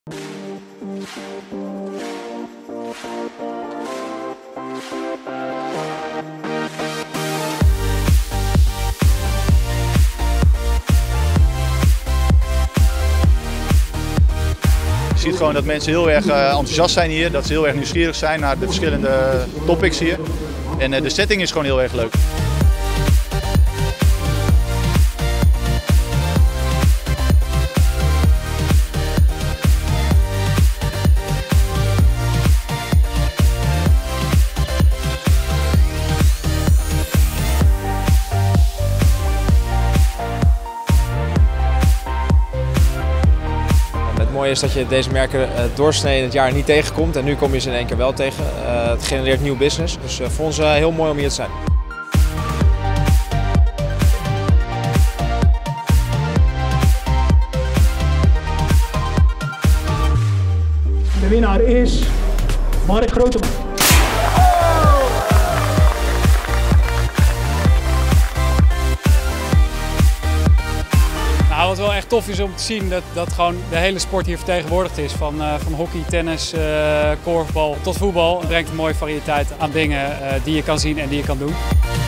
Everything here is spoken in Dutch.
Je ziet gewoon dat mensen heel erg enthousiast zijn hier, dat ze heel erg nieuwsgierig zijn naar de verschillende topics hier. En de setting is gewoon heel erg leuk. Het mooie is dat je deze merken doorsnee in het jaar niet tegenkomt en nu kom je ze in één keer wel tegen. Het genereert nieuw business, dus voor ons heel mooi om hier te zijn. De winnaar is Mark Groteman. Nou, wat wel echt tof is om te zien, dat gewoon de hele sport hier vertegenwoordigd is. Van hockey, tennis, korfbal tot voetbal. Het brengt een mooie variëteit aan dingen die je kan zien en die je kan doen.